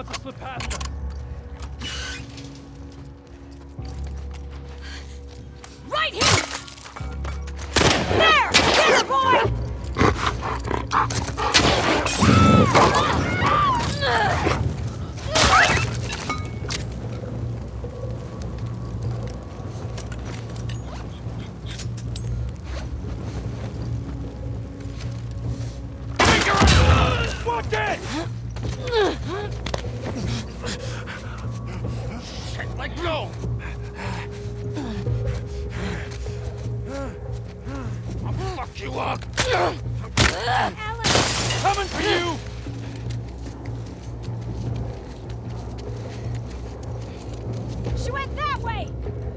to slip past them. Right here! There! Get her, boy! Watch it! Shit, let go! I'll fuck you up! Alex! Coming for you! She went that way!